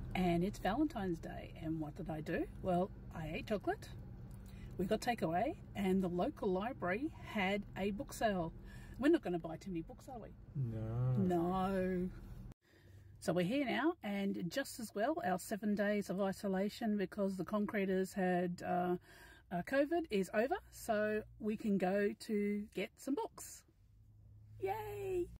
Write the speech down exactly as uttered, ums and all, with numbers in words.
And it's Valentine's Day, and what did I do? Well, I ate chocolate, we got takeaway, and the local library had a book sale. We're not going to buy too many books, are we? No. No. So we're here now, and just as well, our seven days of isolation because the concreters had uh, uh, COVID is over, so we can go to get some books. Yay!